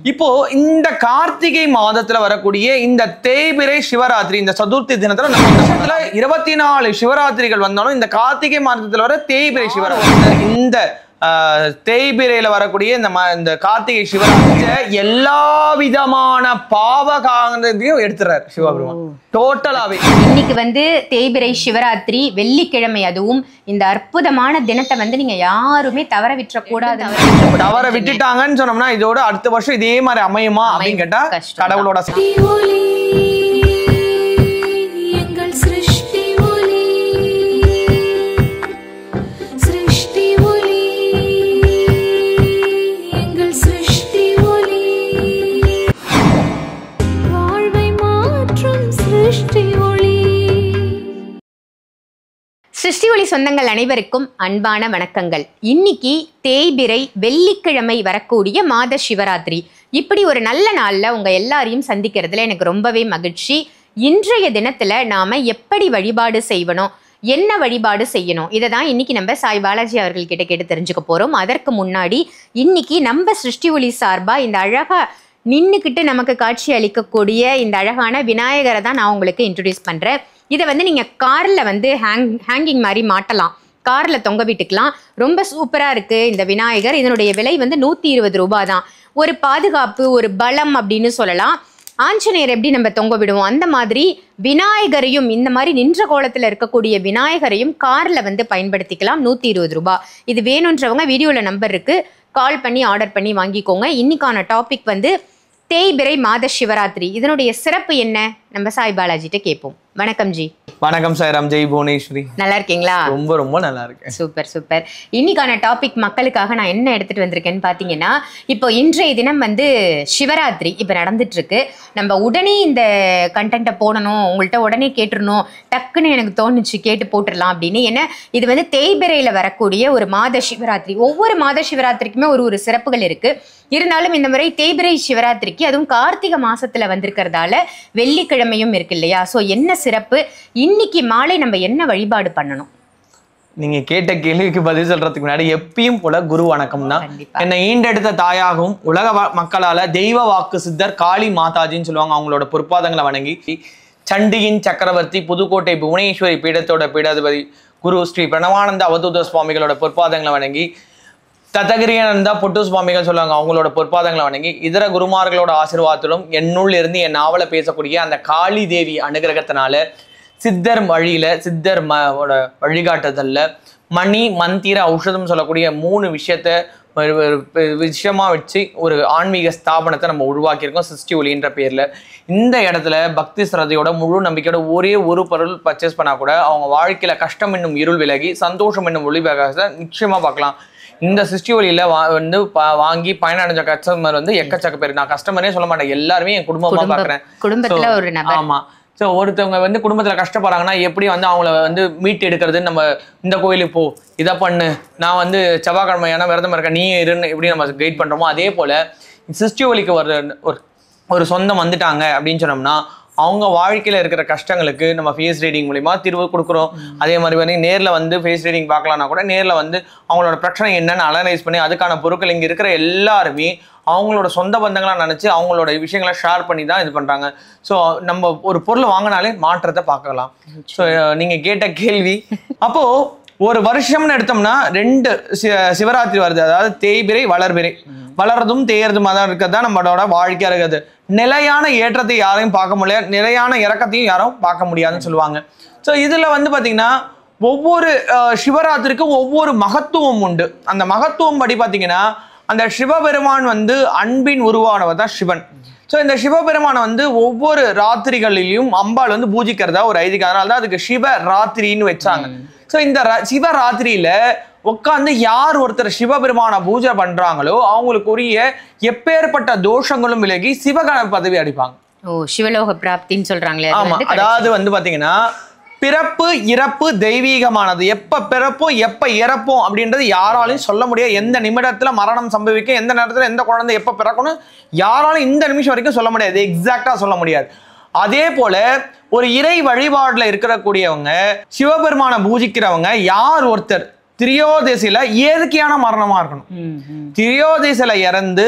இப்போ இந்த கார்த்திகை மாதத்துல வரக்கூடிய இந்த தேய்பிரை சிவராத்திரி இந்த சதுர்த்தி தினத்துல நம்ம வருஷத்துல 24 சிவராத்திரிகள் வந்தாலும் இந்த கார்த்திகை மாதத்துல வர தேய்பிரை சிவராத்திரி இந்த தேய்பிரையில வரக்கூடிய இந்த கார்த்திகை சிவராத்திரி எல்லா விதமான பாவகாரத்தையும் எடுத்துறாரு சிவபெருமான் டோட்டலாவே. இன்னைக்கு வந்து தேய்பிரை சிவராத்திரி வெள்ளிக்கிழமை, அதுவும் இந்த அற்புதமான தினத்தை நீங்க யாருமே தவற விட்டுற கூடாது. தவற விட்டுட்டாங்கன்னு சொன்னோம்னா இதோட அடுத்த வருஷம் இதே மாதிரி அமையுமா அப்படின்னு கேட்டா கடவுளோட சிருஷ்டி ஒளி சொந்தங்கள் அனைவருக்கும் அன்பான வணக்கங்கள். இன்னைக்கு தேய்பிரை வெள்ளிக்கிழமை வரக்கூடிய மாத சிவராத்திரி. இப்படி ஒரு நல்ல நாள்ல உங்க எல்லாரையும் சந்திக்கிறதுல எனக்கு ரொம்பவே மகிழ்ச்சி. இன்றைய தினத்துல நாம எப்படி வழிபாடு செய்யணும், என்ன வழிபாடு செய்யணும், இதை தான் இன்னைக்கு நம்ம சாய் பாலாஜி அவர்கள் கிட்ட கேட்டு தெரிஞ்சுக்க போறோம். அதற்கு முன்னாடி இன்னைக்கு நம்ம சிருஷ்டி ஒளி சார்பா இந்த அழகா நின்னுக்கிட்டு நமக்கு காட்சி அளிக்கக்கூடிய இந்த அழகான விநாயகரை தான் நான் உங்களுக்கு இன்ட்ரடியூஸ் பண்றேன். இதை நீங்கள் காரில் ஹேங்கிங் மாதிரி மாட்டலாம், காரில் தொங்க விட்டுக்கலாம். ரொம்ப சூப்பராக இருக்குது இந்த விநாயகர். இதனுடைய விலை 120 ரூபாய் தான். ஒரு பாதுகாப்பு, ஒரு பலம் அப்படின்னு சொல்லலாம். ஆஞ்சநேயர் எப்படி நம்ம தொங்க விடுவோம், அந்த மாதிரி விநாயகரையும் இந்த மாதிரி நின்ற கோலத்தில் இருக்கக்கூடிய விநாயகரையும் காரில் பயன்படுத்திக்கலாம். 120 ரூபாய். இது வேணுன்றவங்க வீடியோவில் நம்பர் இருக்குது, கால் பண்ணி ஆர்டர் பண்ணி வாங்கிக்கோங்க. இன்னைக்கான டாபிக் தேய்பிரை மாத சிவராத்திரி. இதனுடைய சிறப்பு என்ன, நம்ம சாய் பாலாஜிட்ட கேட்போம். வணக்கம் ஜி. வணக்கம் சாய்ராம். ஜெய் புவனேஸ்வரி. நல்லா இருக்கீங்களா? ரொம்ப ரொம்ப நல்லா இருக்கேன். Super super. இன்னைக்கான டாபிக் மக்களுக்காக நான் என்ன எடுத்துட்டு வந்திருக்கேன்னு பார்த்தீங்கன்னா, இப்போ இன்றைய தினம் சிவராத்திரி இப்போ நடந்துட்டு இருக்கு. நம்ம உடனே இந்த கண்டென்ட்டை போடணும், உங்கள்கிட்ட உடனே கேட்டுடணும், டக்குன்னு எனக்கு தோணுச்சு கேட்டு போட்டுடலாம் அப்படின்னு. ஏன்னா இது தேய்பிரையில் வரக்கூடிய ஒரு மாத சிவராத்திரி. ஒவ்வொரு மாத சிவராத்திரிக்குமே ஒரு சிறப்புகள் இருக்கு. இருந்தாலும் இந்த முறை தேய்பிரை சிவராத்திரிக்கு, அதுவும் கார்த்திகை மாசத்துல வந்திருக்கிறதால வெள்ளிக்கிழமையும் இருக்கு இல்லையா? ஸோ என்ன சிறப்பு, இன்னைக்கு மாலை நம்ம என்ன வழிபாடு பண்ணணும்? நீங்க கேட்ட கேள்விக்கு பதில் சொல்றதுக்கு முன்னாடி எப்பயும் போல குரு வணக்கம் தான். என்னை ஈண்டெடுத்த தாயாகவும் உலக மக்களால தெய்வ வாக்கு சித்தர் காளி மாதாஜின்னு சொல்லுவாங்க. அவங்களோட பொற்பாதங்களை வணங்கி சண்டியின் சக்கரவர்த்தி புதுக்கோட்டை புவனேஸ்வரி பீடத்தோட பீடாதிபதி குரு ஸ்ரீ பிரணவானந்த அவதூத சுவாமிகளோட பொற்பாதங்களை வணங்கி, தத்தகிரியானந்தா பொட்டு சுவாமிகள் சொல்லுவாங்க, அவங்களோட பொற்பாதங்களை வணங்கி, இதர குருமார்களோட ஆசீர்வாதத்திலும் என்னுள் இருந்து என் நாவலை பேசக்கூடிய அந்த காளி தேவி அனுகிரகத்தினால சித்தர் வழியில சித்தர் வழிகாட்டுதல்ல மணி மந்திர ஔஷதம் சொல்லக்கூடிய 3 விஷயமா வச்சு ஒரு ஆன்மீக ஸ்தாபனத்தை நம்ம உருவாக்கியிருக்கோம் சிருஷ்டி ஒளின்ற பேர்ல. இந்த இடத்துல பக்தி சிரத்தையோட முழு நம்பிக்கையோட ஒரே ஒரு பொருள் பர்ச்சேஸ் பண்ணா கூட அவங்க வாழ்க்கையில கஷ்டம் என்னும் இருள் விலகி சந்தோஷம் என்னும் ஒளி நிச்சயமா பார்க்கலாம். இந்த சிருஷ்டி ஒளியில வாங்கி பயனடைஞ்ச கஸ்டமர் எக்கச்சக்க பேர். நான் கஸ்டமரே சொல்ல மாட்டேன், எல்லாருமே என் குடும்பமா பாக்குறேன். குடும்பத்துல ஒரு நபர். ஆமா. ஸோ ஒருத்தவங்க குடும்பத்துல கஷ்டப்படுறாங்கன்னா எப்படி அவங்கள மீட்டு எடுக்கிறதுன்னு, நம்ம இந்த கோயிலுக்கு போ, இதை பண்ணு, நான் செவ்வாய்க்கிழமையான விரதம் இருக்கேன், நீ இருன்னு எப்படி நம்ம கைட் பண்றோமோ, அதே போல சிருஷ்டி ஒளிக்கு ஒரு சொந்தம் வந்துட்டாங்க அப்படின்னு சொன்னோம்னா அவங்க வாழ்க்கையில இருக்கிற கஷ்டங்களுக்கு நம்ம ஃபேஸ் ரீடிங் மூலியமா தீர்வு கொடுக்குறோம். அதே மாதிரி நேரில் ஃபேஸ் ரீடிங் பார்க்கலாம்னா கூட நேரில் அவங்களோட பிரச்சனை என்னன்னு அனலைஸ் பண்ணி அதுக்கான பொருட்கள் இங்கே இருக்கிற எல்லாருமே அவங்களோட சொந்த பந்தங்களா நினைச்சு அவங்களோட விஷயங்களை ஷேர் பண்ணி தான் இது பண்றாங்க. ஸோ நம்ம ஒரு பொருளை வாங்கினாலே மாற்றத்தை பார்க்கலாம். ஸோ நீங்க கேட்ட கேள்வி, அப்போ ஒரு வருஷம்னு எடுத்தோம்னா 2 சிவராத்திரி வருது. அதாவது தேய்பிரை வளர்பிரை. வளர்றதும் தேயறதுமா தான் இருக்கிறது தான் நம்மளோட வாழ்க்கையா இருக்குது. நிலையான ஏற்றத்தை யாரையும் பார்க்க முடியாது, நிலையான இறக்கத்தையும் யாரும் பார்க்க முடியாதுன்னு சொல்லுவாங்க. ஸோ இதுல பாத்தீங்கன்னா ஒவ்வொரு சிவராத்திரிக்கும் ஒவ்வொரு மகத்துவம் உண்டு. அந்த மகத்துவம் படி பாத்தீங்கன்னா அந்த சிவபெருமான் அன்பின் உருவானவர் தான் சிவன். ஸோ இந்த சிவபெருமானை ஒவ்வொரு ராத்திரிகளிலையும் அம்பாள் பூஜிக்கிறதா ஒரு ஐதீகம். அதனால தான் அதுக்கு சிவராத்திரின்னு வச்சாங்க. ஸோ இந்த சிவராத்திரியில உட்காந்து யார் ஒருத்தர் சிவபெருமான பூஜை பண்றாங்களோ அவங்களுக்குரிய எப்பேற்பட்ட தோஷங்களும் விலகி சிவகண பதவி அடிப்பாங்க. ஓ, சிவலோக பிராப்தின்னு சொல்றாங்களே. ஆமா. அதாவது பாத்தீங்கன்னா பிறப்பு இறப்பு தெய்வீகமானது. எப்ப பிறப்போம் எப்ப இறப்போம் அப்படின்றது யாராலையும் சொல்ல முடியாது. எந்த நிமிடத்துல மரணம் சம்பவிக்கும், எந்த நேரத்துல எந்த குழந்தை எப்ப பிறக்கணும் யாராலும் இந்த நிமிஷம் வரைக்கும் சொல்ல முடியாது, எக்ஸாக்டா சொல்ல முடியாது. அதே போல ஒரு இறை வழிபாடுல இருக்கக்கூடியவங்க, சிவபெருமான பூஜிக்கிறவங்க யார் ஒருத்தர் திரியோதசியில இயற்கையான மரணமா இருக்கணும். திரியோதசியில இறந்து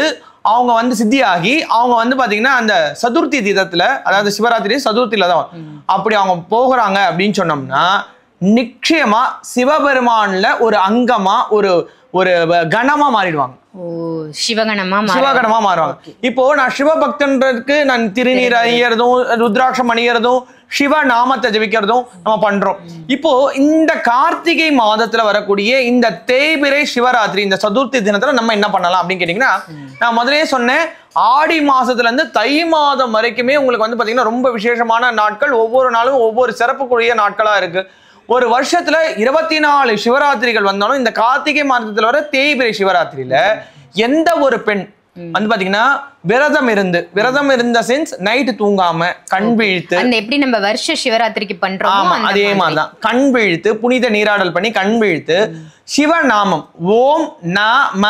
அவங்க வந்து சித்தியாகி அவங்க வந்து பாத்தீங்கன்னா அந்த சதுர்த்தி தீதத்துல, அதாவது சிவராத்திரி சதுர்த்தியில தான் அப்படி அவங்க போகிறாங்க அப்படின்னு சொன்னோம்னா நிச்சயமா சிவபெருமான்ல ஒரு அங்கமா ஒரு ஒரு கணமா மாறிடுவாங்க. சிவகணமா மாறுவாங்க. இப்போ நான் சிவபக்தன்றதுக்கு நான் திருநீர் அணியறதும் ருத்ராட்சம் அணியறதும் சிவ நாமத்தை ஜபிக்கிறதும் நம்ம பண்றோம். இப்போ இந்த கார்த்திகை மாதத்துல வரக்கூடிய இந்த தேய்பிறை சிவராத்திரி இந்த சதுர்த்தி தினத்துல நம்ம என்ன பண்ணலாம் அப்படின்னு கேட்டீங்கன்னா, நான் முதலே சொன்னேன், ஆடி மாசத்துல இருந்து தை மாதம் வரைக்குமே உங்களுக்கு வந்து பாத்தீங்கன்னா ரொம்ப விசேஷமான நாட்கள். ஒவ்வொரு நாளும் ஒவ்வொரு சிறப்புக்குரிய நாட்களா இருக்கு. ஒரு வருஷத்துல 24 சிவராத்திரிகள் வந்தாலும் இந்த கார்த்திகை மாதத்துல வர தேய்பிறை சிவராத்திரியில எந்த ஒரு பெண் வந்து பாத்தீங்கன்னா விரதம் இருந்த சென்ஸ் நைட்டு தூங்காம கண் விழித்து, எப்படி நம்ம வருஷ சிவராத்திரிக்கு பண்றோம் அதே மாதிரிதான் கண் விழித்து புனித நீராடல் பண்ணி கண் விழித்து சிவநாமம் ஓம் நம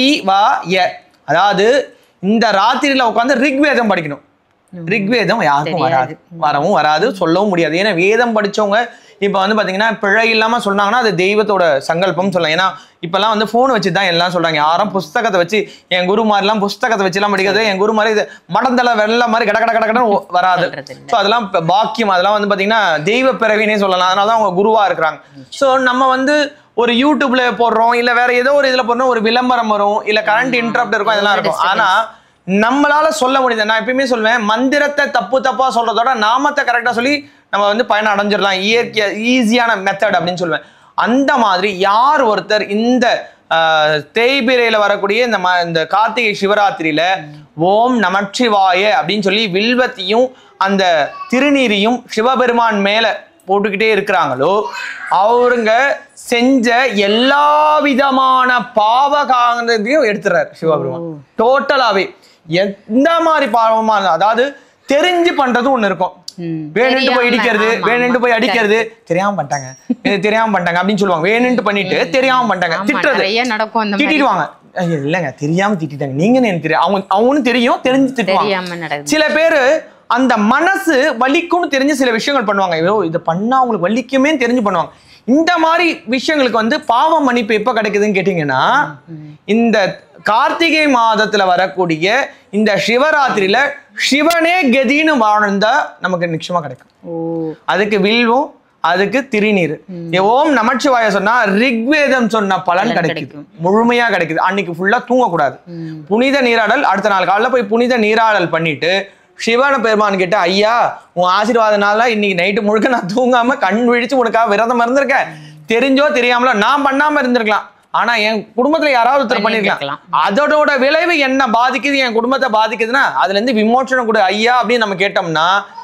சிவாய, அதாவது இந்த ராத்திரியில உட்காந்து ரிக்வேதம் படிக்கணும். ரிக்வேதம் யாருக்கும் வராது சொல்லவும் முடியாது. ஏன்னா வேதம் படிச்சவங்க இப்ப வந்து பாத்தீங்கன்னா பிழை இல்லாம சொன்னாங்கன்னா அது தெய்வத்தோட சங்கல்பம் சொல்லலாம். ஏன்னா இப்பெல்லாம் வந்து போன் வச்சுதான் எல்லாம் சொல்றாங்க. யாரும் புஸ்தகத்தை வச்சு, என் குரு மாதிரி எல்லாம் புஸ்தகத்தை வச்சு எல்லாம் படிக்கிறது, என் குரு மாதிரி இது மடந்தல வெள்ள மாதிரி கடன்னு வராது. ஸோ அதெல்லாம் பாக்கியம், அதெல்லாம் வந்து பாத்தீங்கன்னா தெய்வ பிறவினே சொல்லலாம். அதனாலதான் அவங்க குருவா இருக்கிறாங்க. ஸோ நம்ம வந்து ஒரு யூடியூப்ல போடுறோம், இல்ல வேற ஏதோ ஒரு இதுல போடுறோம், ஒரு விளம்பரம் வரும், இல்ல கரண்ட் இன்டரப்ட் இருக்கும், இதெல்லாம் இருக்கும். ஆனா நம்மளால சொல்ல முடியுது. நான் எப்பயுமே சொல்வேன், மந்திரத்தை தப்பா சொல்றதோட நாமத்தை கரெக்டா சொல்லி நம்ம வந்து பயணம் அடைஞ்சிடலாம். ஈஸியான மெத்தட் அப்படின்னு சொல்லுவேன். அந்த மாதிரி யார் ஒருத்தர் இந்த தேய்பிரையில வரக்கூடிய இந்த கார்த்திகை சிவராத்திரியில ஓம் நமச்சிவாய அப்படின்னு சொல்லி வில்வத்தையும் அந்த திருநீரையும் சிவபெருமான் மேல போட்டுக்கிட்டே இருக்கிறாங்களோ, அவருங்க செஞ்ச எல்லா விதமான பாவகாரத்தையும் எடுத்துறாரு சிவபெருமான். டோட்டலாவே எந்த மாதிரி பாவமா, அதாவது தெரிஞ்சு பண்றது ஒண்ணு இருக்கும், வேணுண்டு போய் இடிக்கிறது, வேணுண்டு போய் அடிக்கிறது, தெரியாம பண்ணிட்டாங்க அப்படின்னு சொல்லுவாங்க. வேணுண்டு பண்ணிட்டு தெரியாம பண்ணிட்டாங்க, திட்டுறது, திட்டிடுவாங்க. இல்லங்க தெரியாம திட்டாங்க, நீங்க எனக்கு தெரியும், அவங்களும் தெரியும், தெரிஞ்சு திட்டுவாங்க. சில பேரு அந்த மனசு வலிக்கும்னு தெரிஞ்சு சில விஷயங்கள் பண்ணுவாங்க. ஐயோ இதை பண்ணா அவங்களுக்கு வலிக்குமே தெரிஞ்சு பண்ணுவாங்க. இந்த மாதிரி விஷயங்களுக்கு வந்து பாவ மன்னிப்பு எப்ப கிடைக்குதுன்னு கேட்டீங்கன்னா, இந்த கார்த்திகை மாதத்துல வரக்கூடிய இந்த சிவராத்திரியில சிவனே கதின்னு வாழ்ந்தா நமக்கு நிச்சயமா கிடைக்கும். அதுக்கு வில்வம், அதுக்கு திருநீர். ஓம் நமச்சிவாய சொன்னா ரிக்வேதம் சொன்ன பலன் கிடைக்குது, முழுமையா கிடைக்குது. அன்னைக்கு ஃபுல்லா தூங்கக்கூடாது. புனித நீராடல், அடுத்த நாள் காலைல போய் புனித நீராடல் பண்ணிட்டு சிவன பெருமான் கிட்ட, ஐயா உன் ஆசீர்வாதனால இன்னைக்கு நைட்டு முழுக்க நான் தூங்காம கண் விழிச்சு உனக்காக விரதம் இருந்திருக்கேன், தெரிஞ்சோ தெரியாமலோ நான் பண்ணாம இருந்திருக்கலாம், ஆனா என் குடும்பத்துல யாராவது ஒருத்தர் பண்ணிருக்கலாம், அதோட விளைவு என்ன பாதிக்குது, என் குடும்பத்தை பாதிக்குதுன்னா அதுல இருந்து விமோச்சனம் கொடு ஐயா அப்படின்னு நம்ம கேட்டோம்னா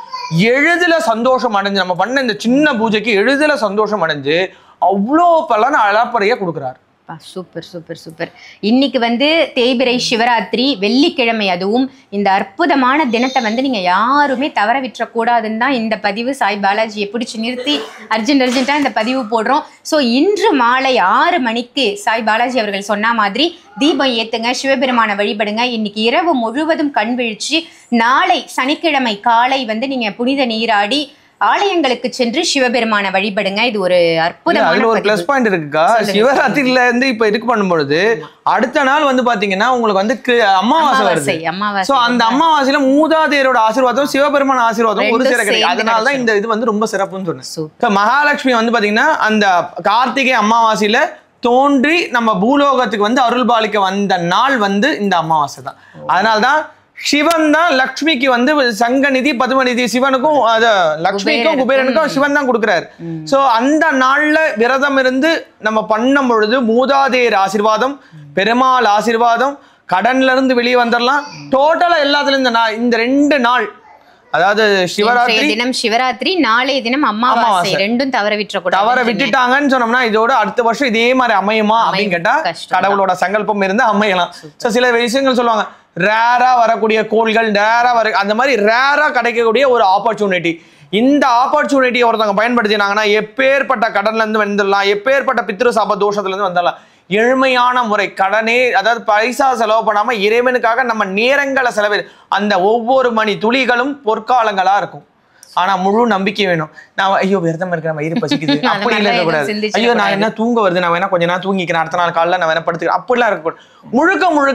எளிதில சந்தோஷம் அடைஞ்சு, நம்ம பண்ண இந்த சின்ன பூஜைக்கு எளிதில சந்தோஷம் அடைஞ்சு அவ்வளோ பலன் அளப்பறையா கொடுக்குறாரு. Super super super. இன்னைக்கு வந்து தேய்பிறை சிவராத்திரி வெள்ளிக்கிழமை, அதுவும் இந்த அற்புதமான தினத்தை வந்து நீங்க யாருமே தவற விட்டுறக்கூடாதுன்னு தான் இந்த பதிவு சாய் பாலாஜியை பிடிச்சி நிறுத்தி அர்ஜென்ட்டா இந்த பதிவு போடுறோம். ஸோ இன்று மாலை 6 மணிக்கு சாய் பாலாஜி அவர்கள் சொன்ன மாதிரி தீபம் ஏத்துங்க, சிவபெருமான வழிபடுங்க. இன்னைக்கு இரவு முழுவதும் கண் விழிச்சு நாளை சனிக்கிழமை காலை வந்து நீங்க புனித நீராடி ஆலயங்களுக்கு சென்று சிவபெருமான வழிபடுங்க. இது ஒரு அற்புதமான ஒரு பிளஸ் பாயிண்ட் இருக்குக்கா. சிவராத்திரியில இருந்து இப்ப இதுக்கு பண்ணும்பொழுது அடுத்த நாள் வந்து பாத்தீங்கன்னா உங்களுக்கு வந்து அமாவாசை வருது. சோ அந்த அமாவாசையில மூதாதையரோட ஆசீர்வாதம், சிவபெருமான ஆசீர்வாதம் ஒரு சேர கிடைக்கும். அதனாலதான் இந்த இது வந்து ரொம்ப சிறப்புன்னு சொன்னேன். மகாலட்சுமி வந்து பாத்தீங்கன்னா அந்த கார்த்திகை அமாவாசையில தோன்றி நம்ம பூலோகத்துக்கு வந்து அருள் பாலிக்க வந்த நாள் வந்து இந்த அமாவாசை தான். அதனால்தான் சிவன் தான் லக்ஷ்மிக்கு வந்து சங்கநிதி பதுமநிதி, சிவனுக்கும் லக்ஷ்மிக்கும் குபேரனுக்கும் சிவன் தான் கொடுக்குறாரு. சோ அந்த நாள்ல விரதம் இருந்து நம்ம பண்ணும் பொழுது மூதாதையர் ஆசீர்வாதம், பெருமாள் ஆசீர்வாதம், கடன்ல இருந்து வெளியே வந்துடலாம். டோட்டலா எல்லாத்துல இந்த 2 நாள், அதாவது சிவராத்திரி தினம் சிவராத்திரி, நாளைய தினம் அமாவாசை, ரெண்டும் தவற விட்டுட்டாங்கன்னு சொன்னோம்னா இதோட அடுத்த வருஷம் இதே மாதிரி அமையுமா அப்படின்னு கேட்டா கடவுளோட சங்கல்பம் இருந்து அமையலாம். சில விஷயங்கள் சொல்லுவாங்க, ரேரா வரக்கூடிய கோள்கள், அந்த மாதிரி ரேரா கிடைக்கக்கூடிய ஒரு ஆப்பர்ச்சுனிட்டி. இந்த ஆப்பர்ச்சுனிட்டியை ஒருத்தவங்க பயன்படுத்தினாங்கன்னா எப்பேற்பட்ட கடன்ல இருந்து வந்துடலாம், எப்பேற்பட்ட பித்ரு சாப தோஷத்துல இருந்து வந்துடலாம். எளிமையான முறை, கடனே அதாவது பைசா செலவு பண்ணாம இறைவனுக்காக நம்ம நேரங்களை செலவு, அந்த ஒவ்வொரு மணி துளிகளும் பொற்காலங்களா இருக்கும். ஆனா முழு நம்பிக்கை வேணும். நான் ஐயோ விரதம் இருக்கிறேன், வயிறு பசிக்குது அப்படி இல்ல இருக்கக்கூடாது. ஐயோ நான் என்ன தூங்க வருது, நான் வேணா கொஞ்ச நேரம் தூங்கிக்கிறேன், அடுத்த நாள் காலைல நான் வேணா படுத்துக்கிறேன், அப்படிலாம் இருக்கக்கூடாது. முழுக்க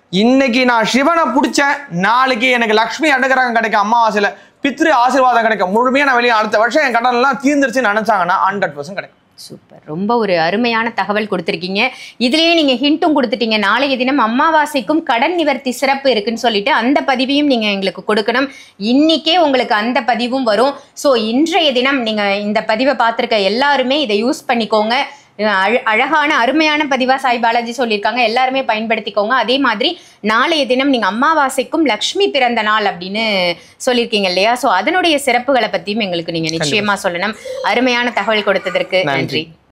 இன்னைக்கு நான் சிவனை பிடிச்சேன், நாளைக்கு எனக்கு லக்ஷ்மி அனுகிரகம் கிடைக்கும், அமாவாசையில பித்ரு ஆசீர்வாதம் கிடைக்கும், முழுமையா நான் வெளியே அடுத்த வருஷம் என் கடன் எல்லாம் தீர்ந்துருச்சுன்னு நினைச்சாங்கன்னா 100% கிடைக்கும். சூப்பர். ரொம்ப ஒரு அருமையான தகவல் கொடுத்துருக்கீங்க. இதுலயே நீங்க ஹிண்ட்டும் கொடுத்துட்டீங்க. நாளைய தினம் அமாவாசைக்கும் கடன் நிவர்த்தி சிறப்பு இருக்குன்னு சொல்லிட்டு அந்த பதிவையும் நீங்க எங்களுக்கு கொடுக்கணும். இன்னைக்கே உங்களுக்கு அந்த பதிவும் வரும். ஸோ இன்றைய தினம் நீங்க இந்த பதிவை பார்த்துருக்க எல்லாருமே இதை யூஸ் பண்ணிக்கோங்க. அழகான அருமையான பதிவா சாய் பாலாஜி சொல்லியிருக்காங்க, எல்லாருமே பயன்படுத்திக்கோங்க. அதே மாதிரி நாளைய தினம் நீங்க அமாவாசைக்கும் லக்ஷ்மி பிறந்த நாள் அப்படின்னு சொல்லியிருக்கீங்க இல்லையா? ஸோ அதனுடைய சிறப்புகளை பத்தியும் எங்களுக்கு நீங்க நிச்சயமா சொல்லணும். அருமையான தகவல் கொடுத்ததற்கு நன்றி.